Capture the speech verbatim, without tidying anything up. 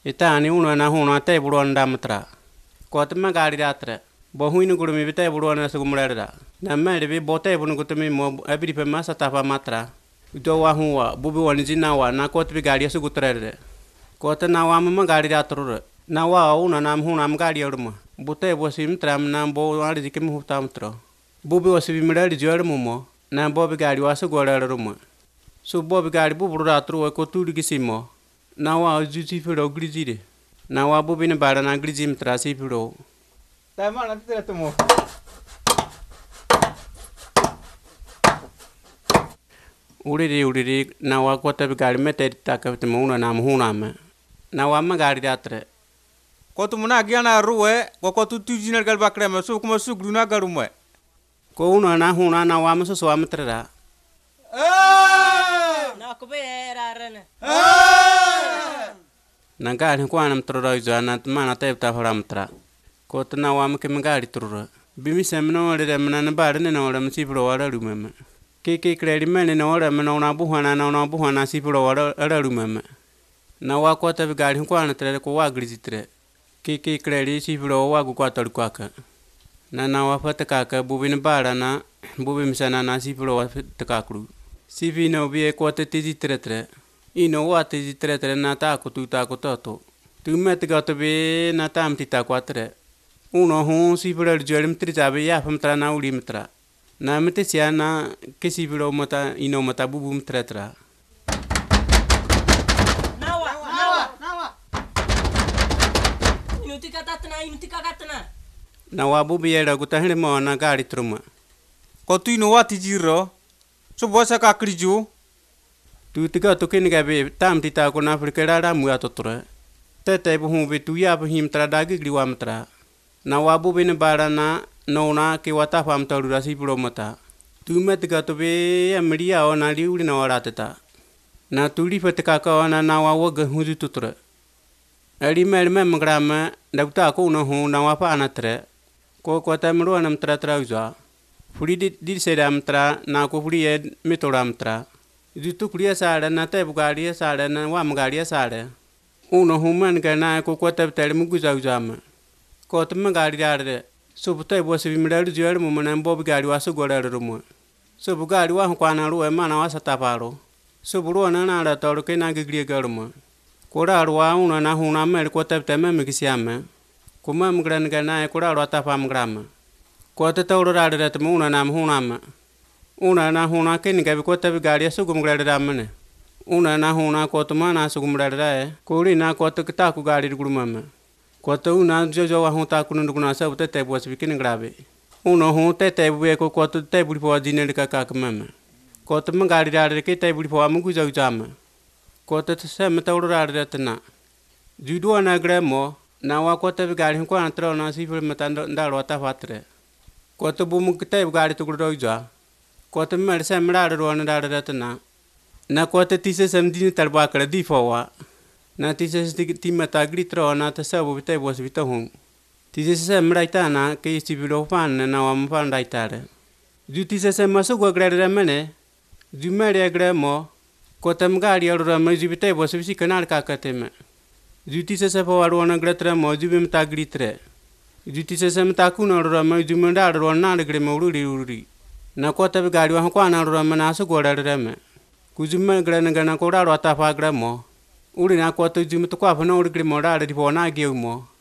Itani uno na huna te buruan damatra. Kotma gari ratra. Bohuin gurumi vita buruan sugumrada. Namari be bote bunukutumi mo abri pemasa tapa matra. Udo wahua, bubu wanjinawa, na kotbi gari sugutrade. Kota nawama gari ratrur. Nawa una nam hunam gari urma. Bute wasim tram nam bo arjikim hutamtro. Bubu was vimradi jormumo. Nam bobi gari was a goraruma. So bobi gari bubu ratru a coturgisimo. Nawa juti furo grizide. Nawa bubin barana grizim trasi furo. Tamana tetumo. Uri uri nawa kota gari meted takatmuna nam hunam. Nawama gari ratre. Kotu muna giana ruwe, kotu tujina gal bakrema, so kuma sugruna garume. Ko una na huna na wama so swam trera. Na ko be rarana. Na gari ko anam trora jana mana te ta faram tra. Ko na wama ke gari trora. Bimi semno re mena na bar ne no ram si pro wara rumema. Ke ke kredi mene no ram no na buhana no na buhana si pro wara rumema. Na wa ko ta gari ko an tre ko wa grizitre. Ke ke kredi si pro wa ku kwatar kwaka. Na na wa fata kaka bubin bara na bubim sana na si pro wa takakru. Si vino bi ko ta ti tre tre. Ino wa ti tre tre na ta ko tu ta ko to. Tu met ga to be na tam ti ta kwatre. Uno hu si pro jerim tri jabe ya fam tra na uri mitra. Na mete sia na ke si pro mata ino mata bubum tre tra. Na wabu biera gutahne mo na gari truma. Kotu ino wati jiro. So bosa kakriju. Tu tika to ken gabe tam tita ko na frikera ra mu atotra. Tete bu hu be tu ya bu him tra dagi griwam tra. Na wabu bin bara na no na ke wata fam ta rasi pro mata. Tu met ga to be amria o na liuri na ratata. Na turi fatka ka na na wa ga hu ju tutra. Eri mer mem grama dauta ko no hu na wa pa anatre. Ko ko tamro anam tra tra uza furi di di sedam tra na ko furi ed mitoram tra jutu kriya sara na te bugari sara na wa magari sara uno human ga na ko ko tab tar mu guza uza ma ko tum magari dar so butai bo se bimra ju er mu manan bo bugari wa so gora rumo so bugari wa ko na ru e mana wa sata paro so buru na na ra tor ke na gigri garmo ko ra wa uno na hu na mer ko tab tama me kisiama Kuma mgran gana e kura rota fam grama. Ko te tauro rada rata una nam hunama. Una na huna ken gabi ko tabi gari sugum grada ramane. Una na huna ko tuma na sugum rada e. Ko ri na ko te ta ku gari gurumama. Ko te una jojo wa hunta ku nduguna sa te te bos bikin grabe. Una hu te te bu ko ko te te buri po dine ka ka mama. Ko te mgari rada ke te buri po amu ku jau jama. Ko te se metauro rada rata na. Judo na gramo na wa ko te gari ko antro na si fur matan ndalo ta fatre ko to bu mu te gari to gro ja ko te mer se mra ro na da ratna na ko te tise sem din tar ba kra di fo wa na tise ti mata gritro na te sa bu te bos vita hum tise se mra ita na ke si biro fan na wa mu fan dai tare ju tise se masu go gra ra mene ju mer gra mo ko te gari ro ra me ju te bos vi kanal ka ka te me Juti se se po arwana gratra mo jubim ta gritre. Juti se se mta ku na ro mo jumanda ro na gre mo uri uri. Na ko ta gari wa ko na ro mo na su go ra re me. Ku jumma gre na gana ko ra ro ta fa gra mo. Uri na ko to jum to ko fa no uri gre mo ra ri po na ge mo.